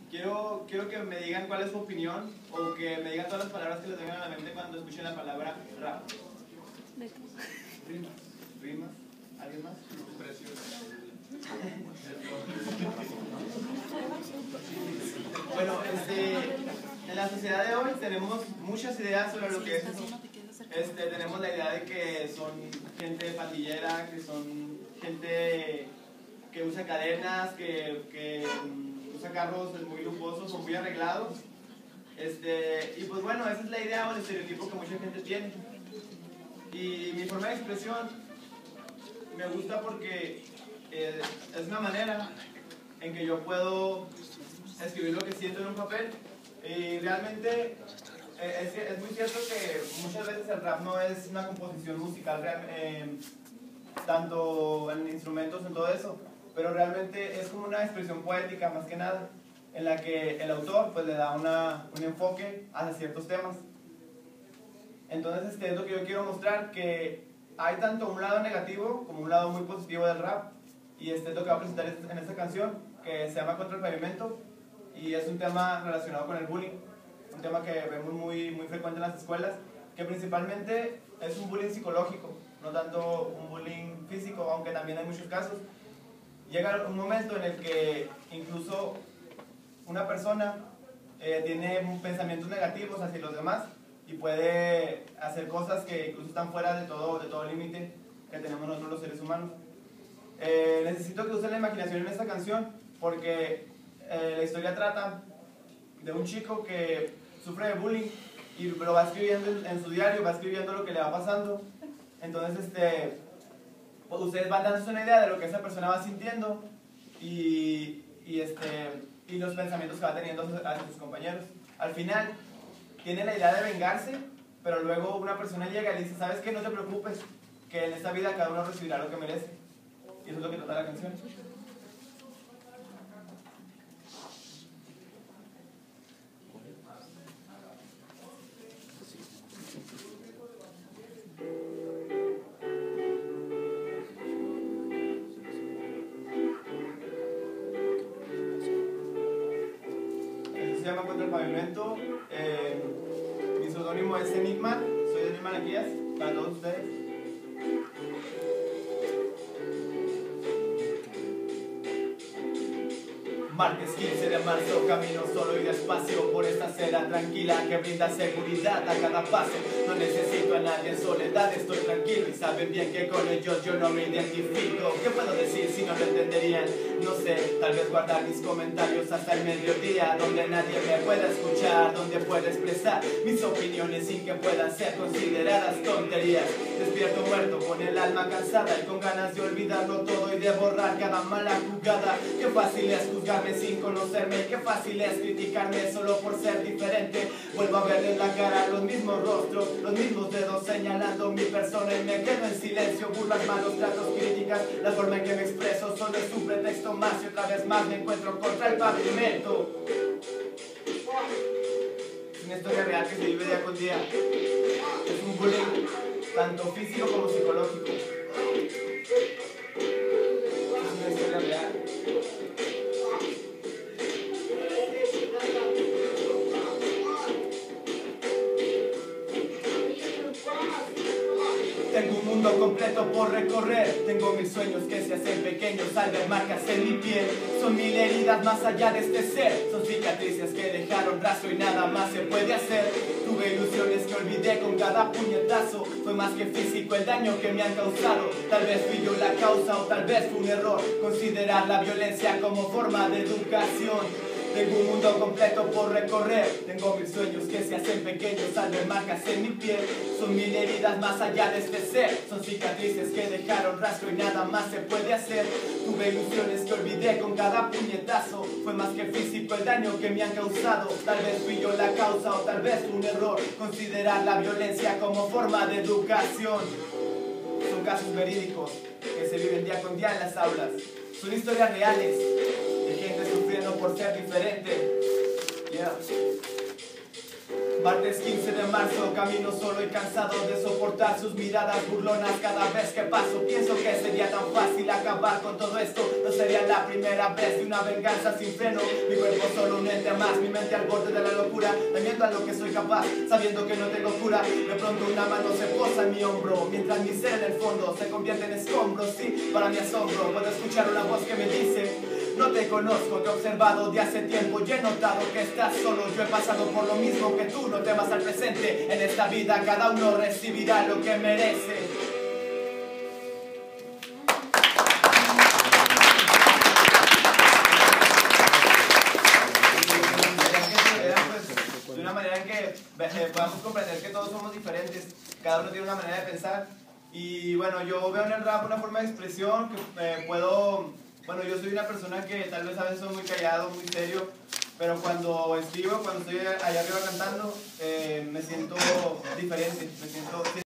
quiero que me digan cuál es su opinión o que me digan todas las palabras que les vengan a la mente cuando escuchen la palabra rap. Rimas. ¿Alguien más? Bueno, en la sociedad de hoy tenemos muchas ideas sobre lo que es eso. Tenemos la idea de que son gente pandillera, que son gente que usa cadenas, que usa carros muy lujosos o muy arreglados. Y pues bueno, esa es la idea o el estereotipo que mucha gente tiene. Y mi forma de expresión me gusta porque es una manera en que yo puedo escribir lo que siento en un papel. Y realmente es muy cierto que muchas veces el rap no es una composición musical tanto en instrumentos, en todo eso, pero realmente es como una expresión poética más que nada, en la que el autor pues le da un enfoque hacia ciertos temas. Entonces es lo que yo quiero mostrar, que hay tanto un lado negativo como un lado muy positivo del rap, y es lo que voy a presentar en esta canción, que se llama Contra el Pavimento, y es un tema relacionado con el bullying, un tema que vemos muy frecuente en las escuelas, que principalmente es un bullying psicológico, no tanto un bullying físico, aunque también hay muchos casos. Llega un momento en el que incluso una persona tiene pensamientos negativos hacia los demás y puede hacer cosas que incluso están fuera de todo límite que tenemos nosotros los seres humanos. Necesito que usen la imaginación en esta canción porque la historia trata de un chico que sufre de bullying y lo va escribiendo en su diario, va escribiendo lo que le va pasando. Entonces ustedes van dándose una idea de lo que esa persona va sintiendo y los pensamientos que va teniendo hacia sus compañeros. Al final tiene la idea de vengarse, pero luego una persona llega y le dice: ¿sabes qué? No te preocupes, que en esta vida cada uno recibirá lo que merece. Y eso es lo que trata la canción. Se llama Contra el Pavimento. Mi seudónimo es Enigma. Soy Enigma Malaquías, para todos ustedes. Martes 15 de marzo, camino solo y despacio por esta acera tranquila que brinda seguridad a cada paso. No necesito a nadie en soledad, estoy tranquilo y saben bien que con ellos yo no me identifico. ¿Qué puedo decir si no lo entenderían? No sé, tal vez guardar mis comentarios hasta el mediodía, donde nadie me pueda escuchar, donde pueda expresar mis opiniones sin que puedan ser consideradas tonterías. Despierto muerto con el alma cansada y con ganas de olvidarlo todo y de borrar cada mala jugada. Qué fácil es juzgarme sin conocerme, qué fácil es criticarme solo por ser diferente. Vuelvo a ver en la cara los mismos rostros, los mismos dedos señalando mi persona y me quedo en silencio. Burlas, malos tratos, críticas, la forma en que me expreso solo es un pretexto más y otra vez más me encuentro contra el pavimento. Es una historia real que se vive día con día. Es un bullying tanto físico como psicológico. Es una historia real. Tengo un mundo completo por recorrer, tengo mis sueños que se hacen pequeños al ver marcas en mi piel. Son mil heridas más allá de este ser, son cicatrices que dejaron rastro y nada más se puede hacer. Tuve ilusiones que olvidé con cada puñetazo, fue más que físico el daño que me han causado. Tal vez fui yo la causa o tal vez fue un error considerar la violencia como forma de educación. Tengo un mundo completo por recorrer, tengo mis sueños que se hacen pequeños al ver marcas en mi piel. Son mil heridas más allá de este ser, son cicatrices que dejaron rastro y nada más se puede hacer. Tuve ilusiones que olvidé con cada puñetazo, fue más que físico el daño que me han causado. Tal vez fui yo la causa o tal vez un error considerar la violencia como forma de educación. Son casos verídicos que se viven día con día en las aulas, son historias reales de gente sufriendo por ser diferente. Yeah. Martes 15 de marzo, camino solo y cansado de soportar sus miradas burlonas cada vez que paso. Pienso que sería tan fácil acabar con todo esto. No sería la primera vez de una venganza sin freno. Mi cuerpo solo un ente más, mi mente al borde de la locura, temiendo a lo que soy capaz, sabiendo que no tengo cura. De pronto una mano se posa en mi hombro, mientras mi ser en el fondo se convierte en escombros. Sí, para mi asombro puedo escuchar una voz que me dice: no te conozco, te he observado de hace tiempo y he notado que estás solo. Yo he pasado por lo mismo que tú, no temas al presente. En esta vida cada uno recibirá lo que merece. De una manera en que podamos comprender que todos somos diferentes, cada uno tiene una manera de pensar. Y bueno, yo veo en el rap una forma de expresión que bueno, yo soy una persona que tal vez a veces soy muy callado, muy serio, pero cuando escribo, cuando estoy allá arriba cantando, me siento diferente,